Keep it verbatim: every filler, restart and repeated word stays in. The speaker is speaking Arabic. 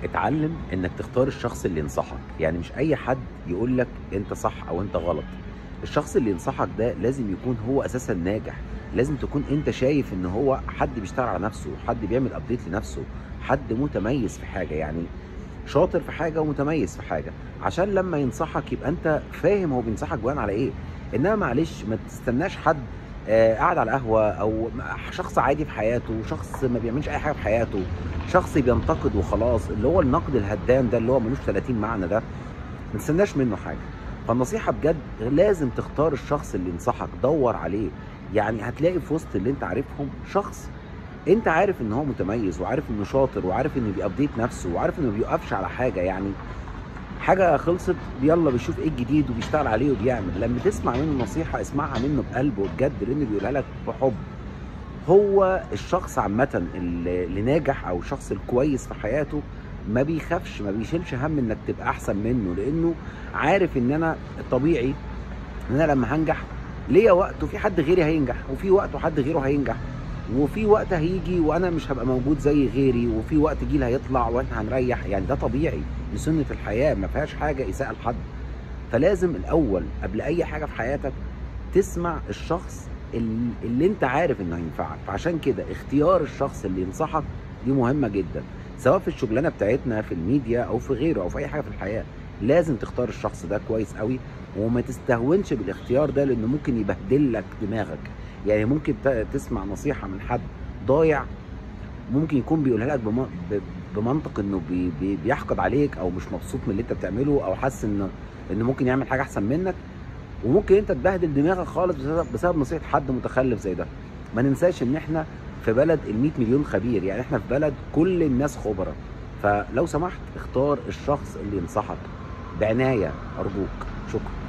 اتعلم انك تختار الشخص اللي ينصحك، يعني مش اي حد يقول لك انت صح او انت غلط. الشخص اللي ينصحك ده لازم يكون هو اساسا ناجح، لازم تكون انت شايف ان هو حد بيشتغل على نفسه، حد بيعمل ابديت لنفسه، حد متميز في حاجه، يعني شاطر في حاجه ومتميز في حاجه، عشان لما ينصحك يبقى انت فاهم هو بينصحك بناء على ايه. انما معلش ما تستناش حد آه، قاعد على القهوه، او شخص عادي في حياته، شخص ما بيعملش اي حاجه في حياته، شخص بينتقد وخلاص، اللي هو النقد الهدام ده اللي هو ملوش ثلاثين معنى ده، ما تستناش منه حاجه. فالنصيحه بجد لازم تختار الشخص اللي ينصحك، دور عليه. يعني هتلاقي في وسط اللي انت عارفهم شخص انت عارف ان هو متميز، وعارف انه شاطر، وعارف انه بيابديت نفسه، وعارف انه ما بيوقفش على حاجه، يعني حاجه خلصت يلا بيشوف ايه الجديد وبيشتغل عليه وبيعمل. لما تسمع منه نصيحه اسمعها منه بقلب وبجد، لانه بيقولها لك بحب. هو الشخص عامة اللي اللي ناجح او الشخص الكويس في حياته ما بيخافش، ما بيشيلش هم انك تبقى احسن منه، لانه عارف ان انا طبيعي ان انا لما هنجح ليا وقت، وفي حد غيري هينجح، وفي وقت وحد غيره هينجح، وفي وقت هيجي وانا مش هبقى موجود زي غيري، وفي وقت جيل هيطلع واحنا هنريح. يعني ده طبيعي، دي سنة الحياة، ما فيهاش حاجة اساءة لحد. فلازم الاول قبل اي حاجة في حياتك تسمع الشخص اللي, اللي انت عارف انه هينفعك. فعشان كده اختيار الشخص اللي ينصحك دي مهمة جدا، سواء في الشغلانة بتاعتنا في الميديا او في غيره او في اي حاجة في الحياة. لازم تختار الشخص ده كويس قوي، وما تستهونش بالاختيار ده، لانه ممكن يبهدل لك دماغك. يعني ممكن ت- تسمع نصيحة من حد ضايع، ممكن يكون بيقولها لك بم- ب- بمنطق انه بي بي بيحقد عليك، او مش مبسوط من اللي انت بتعمله، او حاسس ان انه ممكن يعمل حاجة احسن منك، وممكن انت تبهدل دماغك خالص بسبب, بسبب نصيحه حد متخلف زي ده. ما ننساش ان احنا في بلد ال مية مليون خبير، يعني احنا في بلد كل الناس خبراء. فلو سمحت اختار الشخص اللي ينصحك بعنايه ارجوك. شكرا.